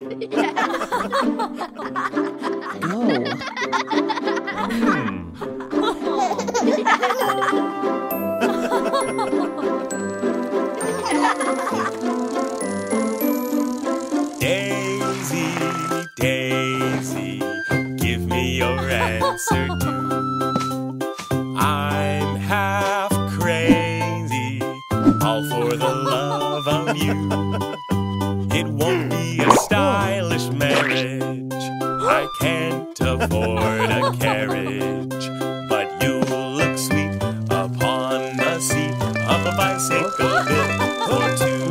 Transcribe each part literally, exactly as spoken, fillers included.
Daisy, Daisy, give me your answer too. I'm half crazy, all for the love of you. It won't be a stylish marriage, I can't afford a carriage, but you'll look sweet upon the seat of a bicycle built for two.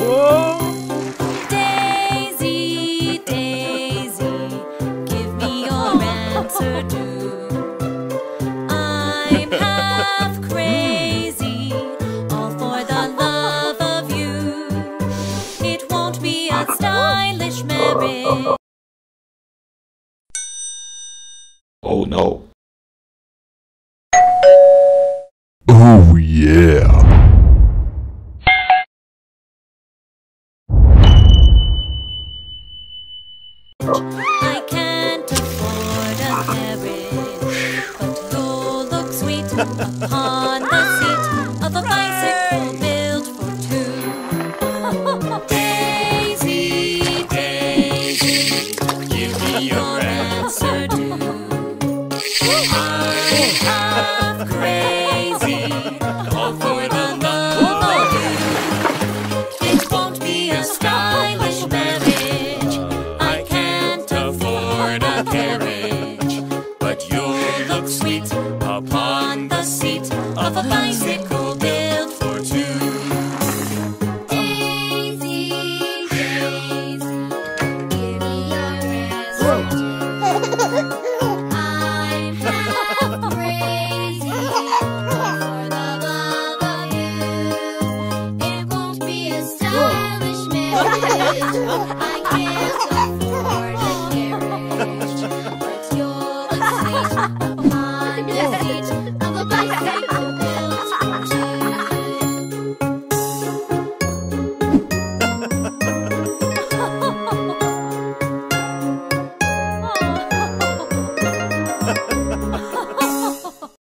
Daisy, Daisy, give me your answer too. I'm half crazy, all for the love of you. It won't be a stylish marriage. Oh no. Oh yeah. I can't afford a carriage, but you'll look sweet upon